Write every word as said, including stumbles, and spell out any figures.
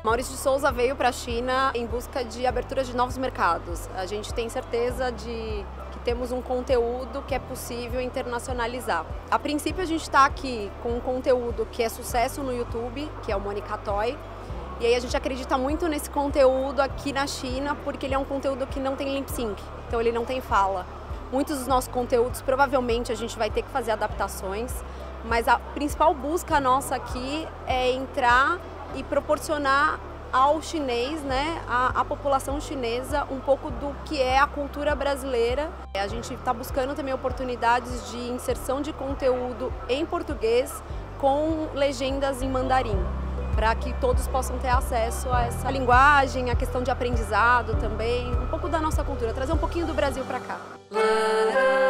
Maurício de Souza veio para a China em busca de abertura de novos mercados. A gente tem certeza de que temos um conteúdo que é possível internacionalizar. A princípio a gente está aqui com um conteúdo que é sucesso no YouTube, que é o Mônica Toy. E aí a gente acredita muito nesse conteúdo aqui na China, porque ele é um conteúdo que não tem lip sync, então ele não tem fala. Muitos dos nossos conteúdos, provavelmente a gente vai ter que fazer adaptações, mas a principal busca nossa aqui é entrar e proporcionar ao chinês, né, à, à população chinesa, um pouco do que é a cultura brasileira. A gente está buscando também oportunidades de inserção de conteúdo em português com legendas em mandarim, para que todos possam ter acesso a essa linguagem, a questão de aprendizado também, um pouco da nossa cultura, trazer um pouquinho do Brasil para cá.